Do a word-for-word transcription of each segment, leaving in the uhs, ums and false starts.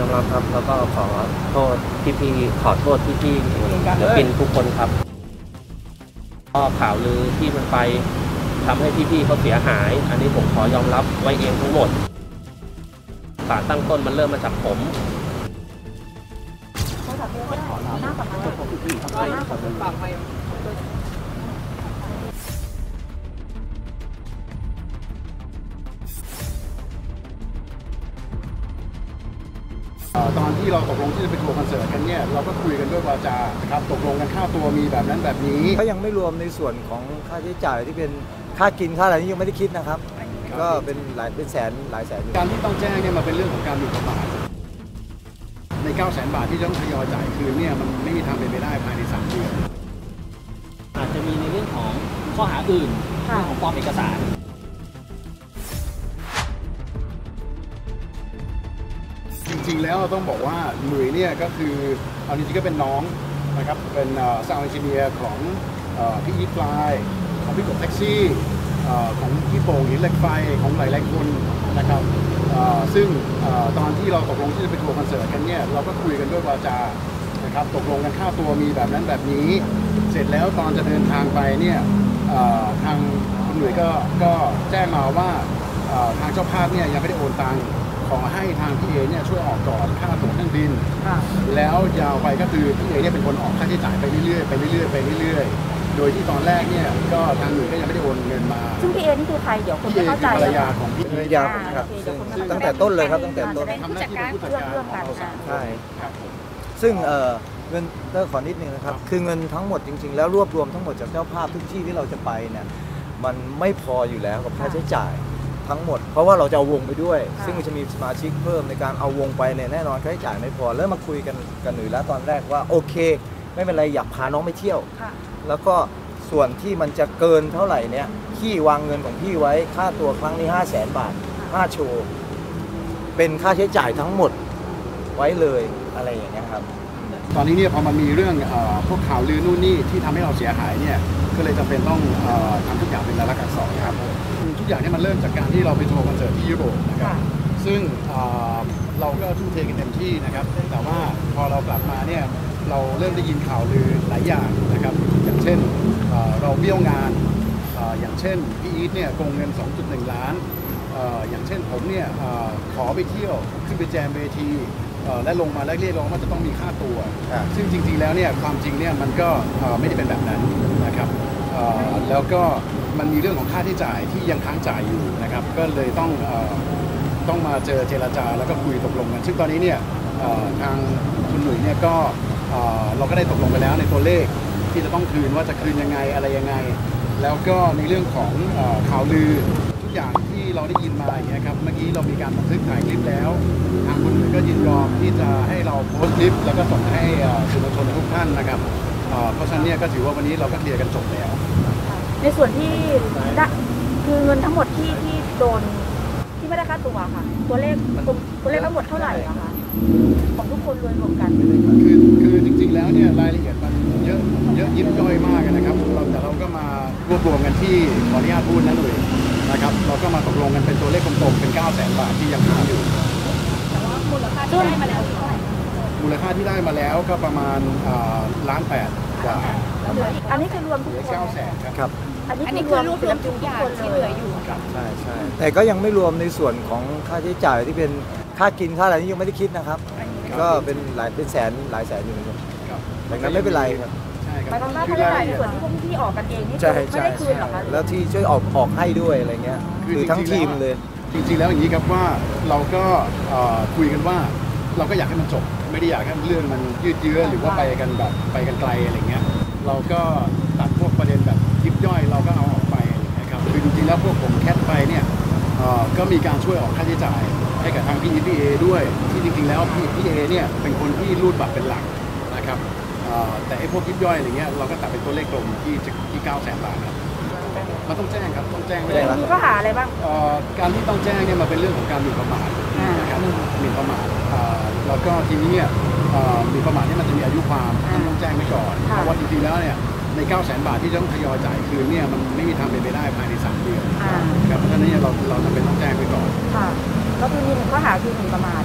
อมรับครับแล้วก็ขอโทษพี่ๆขอโทษพี่ๆศิลปินทุกคนครับก็ข่าวลือที่มันไปทำให้พี่ๆเขาเสียหายอันนี้ผมขอยอมรับไว้เองทั้งหมดสารตั้งต้นมันเริ่มมาจากผมตอนที่เราตกลงที่จะไปทัวร์คอนเสิร์ตกันเนี่ยเราก็คุยกันด้วยวาจาครับตกลงกันค่าตัวมีแบบนั้นแบบนี้ก็ยังไม่รวมในส่วนของค่าใช้จ่ายที่เป็นค่ากินค่าอะไรนี่ยังไม่ได้คิดนะครับก็เป็นหลายเป็นแสนหลายแสนการที่ต้องแจ้งเนี่ยมันเป็นเรื่องของการหมิ่นประมาทในเก้าแสนบาทที่ต้องทยอยจ่ายคืนเนี่ยมันไม่มีทางเป็นไปได้ภายในสามเดือนอาจจะมีในเรื่องของข้อหาอื่นเรื่องของปลอมเอกสารจริงๆแล้วต้องบอกว่าหนุ่ยเนี่ยก็คือเอาจริงๆก็เป็นน้องนะครับเป็นซาวด์เอนจิเนียร์ของพี่อีทฟลายของพี่กบแท็กซี่ของพี่โป่งหินเหล็กไฟของหลายๆคนนะครับซึ่งตอนที่เราตกลงที่จะไปทัวร์คอนเสิร์ตกันเนี่ยเราก็คุยกันด้วยวาจานะครับตกลงกันค่าตัวมีแบบนั้นแบบนี้เสร็จแล้วตอนจะเดินทางไปเนี่ยทางคุณหนุ่ยก็ก็แจ้งมาว่าทางเจ้าภาพเนี่ยยังไม่ได้โอนตังค์ขอให้ทางพี่เอเนี่ยช่วยออกก่อนค่าตั๋วเครื่องบินแล้วยาวไปก็คือพี่เอเนี่ยเป็นคนออกค่าใช้จ่ายไปเรื่อยๆไปเรื่อยๆไปเรื่อยๆโดยที่ตอนแรกเนี่ยก็ทางหนุ่ยก็ยังไม่ได้โอนเงินมาซึ่งพี่เอนี่คือใครเดี๋ยวคนไม่เข้าใจภรรยาของพี่เอยาครับตั้งแต่ต้นเลยครับตั้งแต่ต้นทำหน้าที่เป็นผู้จัดการของเราสามใช่ครับซึ่งเงินก็ขอนิดนึงนะครับคือเงินทั้งหมดจริงๆแล้วรวบรวมทั้งหมดจากเจ้าภาพทุกที่ที่เราจะไปเนี่ยมันไม่พออยู่แล้วกับค่าใช้จ่ายทั้งหมดเพราะว่าเราจะเอาวงไปด้วยซึ่งจะมีสมาชิกเพิ่มในการเอาวงไปเนี่ยแน่นอนค่าใช้จ่ายไม่พอแล้วมาคุยกันกันหนึ่งแล้วตอนแรกว่าโอเคไม่เป็นไรอยากพาน้องไปเที่ยวแล้วก็ส่วนที่มันจะเกินเท่าไหร่เนี่ยพี่วางเงินของพี่ไว้ค่าตัวครั้งนี้ห้าแสนบาทห้าโชว์เป็นค่าใช้จ่ายทั้งหมดไว้เลยอะไรอย่างเงี้ยครับตอนนี้เนี่ยพอมันมีเรื่องพวกข่าวลือนู่นนี่ที่ทำให้เราเสียหายเนี่ยก็เลยจำเป็นต้องทำทุกอย่างเป็นลายลักษณ์อักษรครับทุกอย่างนี่มันเริ่มจากการที่เราไปทัวร์คอนเสิร์ตที่ยุโรปนะครับซึ่งเราก็ทุ่มเทกันเต็มที่นะครับแต่ว่าพอเรากลับมาเนี่ยเราเริ่มได้ยินข่าวลือหลายอย่างนะครับอย่างเช่นเราเบี้ยวงานอย่างเช่นพี่อีทเนี่ยโกงเงิน สองจุดหนึ่ง ล้านอย่างเช่นผมเนี่ยขอไปเที่ยวขึ้นไปแจมเวทีและลงมาแล้วเรียกร้องว่าจะต้องมีค่าตัวซึ่งจริงๆแล้วเนี่ยความจริงเนี่ยมันก็ไม่ได้เป็นแบบนั้นนะครับแล้วก็มันมีเรื่องของค่าที่จ่ายที่ยังค้างจ่ายอยู่นะครับก็เลยต้องต้องมาเจอเจรจาแล้วก็คุยตกลงกันซึ่งตอนนี้เนี่ยทางคุณหนุ่ยเนี่ยก็เราก็ได้ตกลงไปแล้วในตัวเลขที่จะต้องคืนว่าจะคืนยังไงอะไรยังไงแล้วก็ในเรื่องของข่าวลือทุกอย่างที่เราได้ยินมาอย่างเงี้ยครับเมื่อกี้เรามีการบันทึกถ่ายคลิปแล้วทางคุณหนุ่ยก็ยินยอมที่จะให้เราโพสต์คลิปแล้วก็ส่งให้สื่อมวลชนทุกท่านนะครับเพราะฉะนั้นเนี่ยก็ถือว่าวันนี้เราก็เคลียร์กันจบแล้วในส่วนที่คือเงินทั้งหมดที่ที่โดนที่ไม่ได้ค่าตัวค่ะตัวเลขตัวเลขทั้งหมดเท่าไหร่อะคะของทุกคนรวมรวมกันคือคือจริงๆแล้วเนี่ยรายละเอียดมันเยอะเยอะยิบย่อยมากนะครับเราแต่เราก็มารวบรวมกันที่ขออนุญาตพูดนะหนุ่ยนะครับเราก็มาตกลงกันเป็นตัวเลขกลมๆเป็นเก้าแสนบาทที่ยังค้างอยู่แต่ว่ามูลค่าที่ได้มาแล้วเท่าไหร่มูลค่าที่ได้มาแล้วก็ประมาณล้านแปดกว่าอันนี้คือรวมทุกคนเก้าแสนครับอันนี้คือรวมรวมทุกอย่างที่เหลืออยู่ใช่ใช่แต่ก็ยังไม่รวมในส่วนของค่าใช้จ่ายที่เป็นค่ากินค่าอะไรนี่ยังไม่ได้คิดนะครับก็เป็นหลายเป็นแสนหลายแสนอยู่นะครับดังนั้นไม่เป็นไรครับหมายความว่าค่าใช้จ่ายในส่วนที่พวกพี่ออกกันเองนี่ไม่ได้คืนหรอคะแล้วที่ช่วยออกออกให้ด้วยอะไรเงี้ยคือทั้งทีมเลยจริงๆแล้วอย่างนี้ครับว่าเราก็คุยกันว่าเราก็อยากให้มันจบไม่ได้อยากให้เรื่องมันยืดเยื้อหรือว่าไปกันแบบไปกันไกลอะไรเงี้ยเราก็ตัดพวกประเด็นแบบยิบย่อยเราก็เอาออกไปนะครับคือจริงๆแล้วพวกผมแคทไปเนี่ยก็มีการช่วยออกค่าใช้จ่ายให้กับทางพี่พี่เอด้วยที่จริงๆแล้วพี่พี่เอเนี่ยเป็นคนที่รูดบัตรเป็นหลักนะครับแต่ไอ้พวกยิบย่อยอะไรเงี้ยเราก็ตัดเป็นตัวเลขกลมที่ที่เก้าแสนบาทครับมันต้องแจ้งครับต้องแจ้งไม่ได้มีข้อหาอะไรบ้างการที่ต้องแจ้งเนี่ยมันเป็นเรื่องของการหมิ่นประมาทนะครับหมิ่นประมาทแล้วก็ทีนี้เนี่ยหมิ่นประมาทนี่มันจะมีอายุความต้องแจ้งไว้ก่อนเพราะว่าจริงๆแล้วเนี่ยในเก้าแสนบาทที่ต้องทยอยจ่ายคืนเนี่ยมันไม่มีทางเป็นไปได้ภายในสามเดือนครับเพราะฉะนั้นเราเราจำเป็นต้องแจ้งไว้ก่อนค่ะก็คือมีหนึ่งข้อหาคือหมิ่นประมาท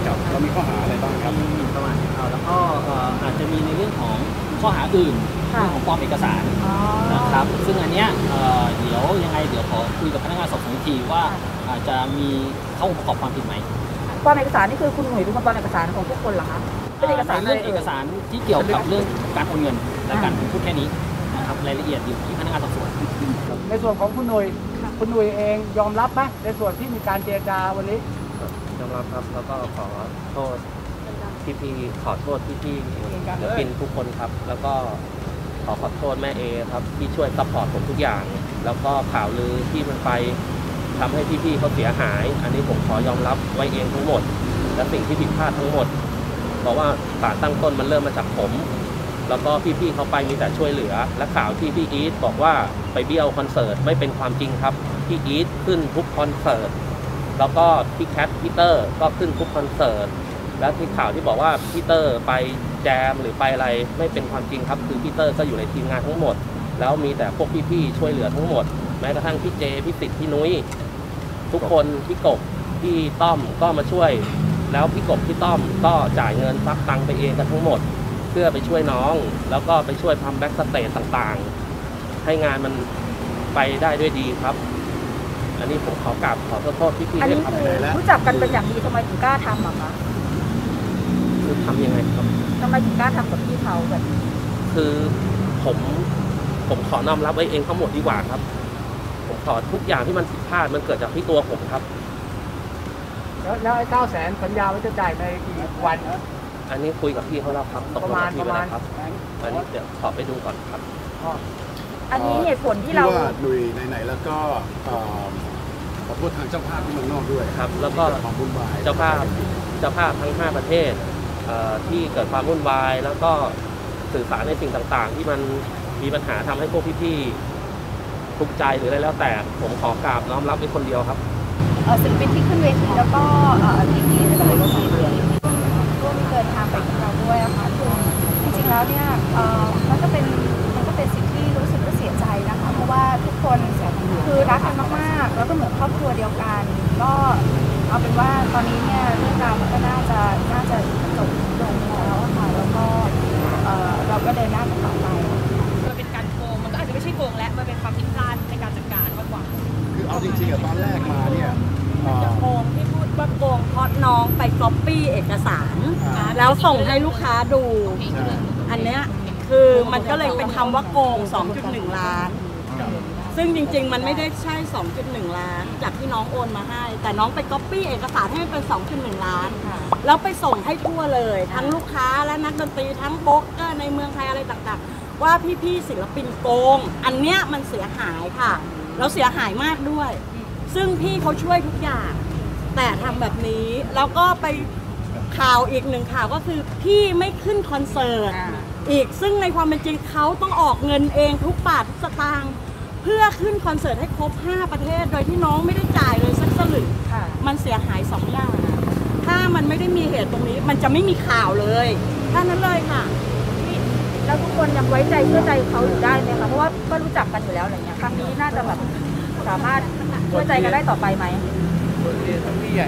ครับเรามีข้อหาอะไรบ้างครับมีหมิ่นประมาทเอาแล้วก็เอ่ออาจจะมีในเรื่องของข้อหาอื่นค่ะเรื่องของปลอมเอกสารอ๋อนะครับซึ่งอันเนี้ยเอ่อเดี๋ยวยังไงเดี๋ยวขอคุยกับพนักงานสอบสวนอีกทีว่าอาจจะมีเข้าองค์ประกอบความผิดไหมปลอมเอกสารนี่คือคุณหนุ่ยเป็นคนปลอมเอกสารของทุกคนเหรอคะเป็นเอกสารในเรื่องเอกสารที่เกี่ยวกับเรื่องการโอนเงินและการพูดแค่นี้นะครับรายละเอียดอยู่ที่พนักงานสอบสวนในส่วนของคุณหนุ่ยคุณหนุ่ยเองยอมรับไหมในส่วนที่มีการเจรจาวันนี้ยอมรับครับแล้วก็ขอโทษพี่พี่ๆขอโทษพี่พี่ๆศิลปินทุกคนครับ แล้วก็ขอขอโทษแม่เอครับที่ช่วยซัพพอร์ตผมทุกอย่าง แล้วก็ข่าวลือที่มันไปทำให้พี่พี่ๆเขาเสียหาย อันนี้ผมขอยอมรับไว้เองทั้งหมด และสิ่งที่ผิดพลาดทั้งหมดเพราะว่าสารตั้งต้นมันเริ่มมาจากผม แล้วก็พี่พี่ๆเขาไปมีแต่ช่วยเหลือ และข่าวที่พี่อีทบอกว่าไปเบี้ยวคอนเสิร์ตไม่เป็นความจริงครับพี่อีทขึ้นทุกคอนเสิร์ต แล้วก็พี่แคทพี่เตอร์ก็ขึ้นทุกคอนเสิร์ต แล้วที่ข่าวที่บอกว่าพี่เตอร์ไปแจมหรือไปอะไรไม่เป็นความจริงครับคือพี่เตอร์ก็อยู่ในทีมงานทั้งหมด แล้วมีแต่พวกพี่ๆช่วยเหลือทั้งหมด แม้กระทั่งพี่เจพี่ติดพี่นุ้ยทุกคนพี่กบพี่ต้อมก็มาช่วย แล้วพี่กบพี่ต้อมก็จ่ายเงินฟักตังค์ไปเองกันทั้งหมด เพื่อไปช่วยน้อง แล้วก็ไปช่วยทำแบ็กสเตจต่างๆ ให้งานมันไปได้ด้วยดีครับ อันนี้ผมขอกราบขอโทษพี่ๆอันด้วยนี้ครับคือรู้จักกันเป็นอย่างดีทำไมถึงกล้าทำอะคะคือทำยังไงครับทำไมถึงกล้าทำกับพี่เขาแบบนี้คือผมผมขอน้อมรับไว้เองทั้งหมดดีกว่าครับ ผมขอทุกอย่างที่มันผิดพลาดมันเกิดจากที่ตัวผมครับแล้วแล้วไอ้เก้าแสนสัญญาว่าจะจ่ายในกี่วันอันนี้คุยกับพี่เขาแล้วครับตกประลงมาณกับพี่ประไปมาณแล้วครับอันนี้เดี๋ยวขอไปดูก่อนครับอันนี้เหตุผลที่ที่เราว่าหนุ่ยไหนๆแล้วก็เอ่อขอโทษทางเจ้าภาพที่เมืองนอกด้วยครับแล้วก็ที่เดความวุ่นวายเจ้าภาพเจ้าภาพทั้งห้าประเทศเอ่อที่เกิดความวุ่นวายแล้วก็สื่อสารในสิ่งต่างๆ ที่มันมีปัญหาทำให้พวกพี่ๆทุกข์ใจหรืออะไรแล้วแต่ผมขอกราบน้อมรับไว้คนเดียวครับเอ่อศิลปินที่ขึ้นเวทีแล้วก็เอ่อพี่พี่ๆในบริษัทที่ร่วมเดินทางไปกับเราด้วยอะค่ะคือจริงๆแล้วเนี่ยเอ่อมันก็เป็นมันก็เป็นสิ่งที่รู้สึกว่าเสียใจนะคะเพราะว่าทุกคนคือรักกันมากๆแล้วก็เหมือนครอบครัวเดียวกันก็เอาเป็นว่าตอนนี้เนี่ยเรื่องราวมันก็น่าจะน่าจะจบลงแล้วอะค่ะแล้วก็เอ่อเราก็เดินหน้ากันต่อไปมันเป็นการโกง มันก็อาจจะไม่ใช่โกงและมันเป็นความผิดพลาดในการจัดการมากกว่าคือเอาจริงๆอะตอนแรกมาเนี่ยเอ่อโกงที่พูดว่าโกงเพราะน้องไปก๊อปปี้เอกสารอ่าแล้วส่งให้ลูกค้าดูใช่อันเนี้ยคือมันก็เลยเป็นคำว่าโกง สองจุดหนึ่ง ล้าน ซึ่งจริงๆ มันไม่ได้ใช่ สองจุดหนึ่ง ล้าน จากที่น้องโอนมาให้ แต่น้องไปก๊อปปี้เอกสารให้มันเป็น สองจุดหนึ่ง ล้าน แล้วไปส่งให้ทั่วเลย ทั้งลูกค้าและนักดนตรีทั้งโป๊กเกอร์ในเมืองไทยอะไรต่างๆ ว่าพี่ๆศิลปินโกง อันเนี้ยมันเสียหายค่ะ แล้วเสียหายมากด้วย ซึ่งพี่เขาช่วยทุกอย่าง แต่ทำแบบนี้ แล้วก็ไปข่าวอีกหนึ่งข่าวก็คือพี่ไม่ขึ้นคอนเสิร์ตอีก ซึ่งในความเป็นจริงเขาต้องออกเงินเองทุกบาททุกสตางค์เพื่อขึ้นคอนเสิร์ตให้ครบห้าประเทศ โดยที่น้องไม่ได้จ่ายเลยสักสลึงค่ะมันเสียหายสองอย่าง ถ้ามันไม่ได้มีเหตุตรงนี้ มันจะไม่มีข่าวเลยแค่นั้นเลยค่ะแล้วทุกคนยังไว้ใจเชื่อใจเขาอยู่ได้ไหมคะเพราะว่าก็รู้จักกันอยู่แล้วอะไรเงี้ยครั้งนี้น่าจะแบบสามารถเชื่อใจกันได้ต่อไปไหมพี่ใหญ่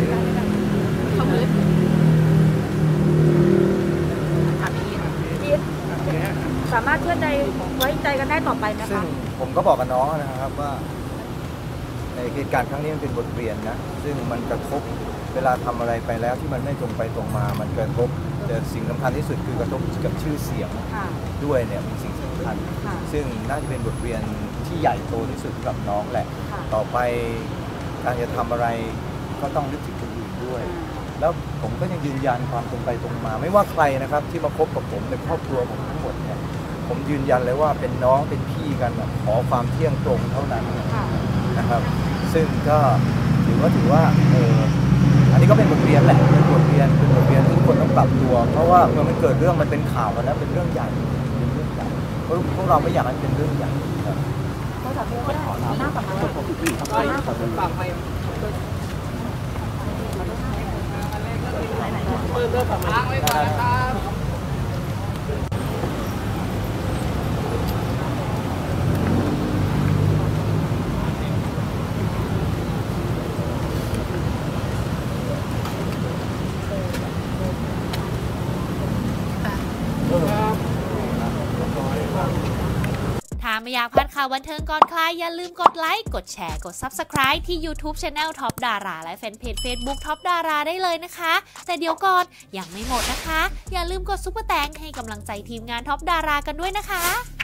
อีทสามารถเชื่อใจไว้ใจกันได้ต่อไปไหมซึ่งคะผมก็บอกกับน้องนะครับว่าในเหตุการณ์ครั้งนี้มันเป็นบทเรียนนะซึ่งมันกระทบเวลาทำอะไรไปแล้วที่มันไม่ตรงไปตรงมา มันกระทบแต่สิ่งสำคัญที่สุดคือกระทบกับชื่อเสียงค่ะด้วยเนี่ยเป็นสิ่งสำคัญค่ะซึ่งน่าจะเป็นบทเรียนที่ใหญ่โตที่สุดกับน้องแหละค่ะต่อไปการจะทำอะไรก็ต้องนึกถึงคนอื่นด้วย แล้วผมก็ยังยืนยันความตรงไปตรงมา ไม่ว่าใครนะครับที่มาคบกับผมในครอบครัวผมทั้งหมดเนี่ยผมยืนยันเลยว่าเป็นน้องเป็นพี่กันนะขอความเที่ยงตรงเท่านั้นค่ะนะครับ ซึ่งก็ถือว่าถือว่าเอออันนี้ก็เป็นบทเรียนแหละเป็นบทเรียนเป็นบทเรียนที่ทุกคนต้องปรับตัว เพราะว่าเมื่อมันเกิดเรื่องมันเป็นข่าวกันแล้วเป็นเรื่องใหญ่เป็นเรื่องใหญ่เพราะพวกเราไม่อยากให้เป็นเรื่องใหญ่ครับก็จะเพื่อได้หน้ากับมาคไม่อยากพลาดข่าวบันเทิงก่อนใครอย่าลืมกดไลค์กดแชร์กด ซับสไครบ์ ที่ ยูทูบ Channel ท็อปดาราและแฟนเพจ เฟซบุ๊ก ท็อปดาราได้เลยนะคะแต่เดี๋ยวก่อนยังไม่หมดนะคะอย่าลืมกดซุปเปอร์แตงให้กำลังใจทีมงานท็อปดารากันด้วยนะคะ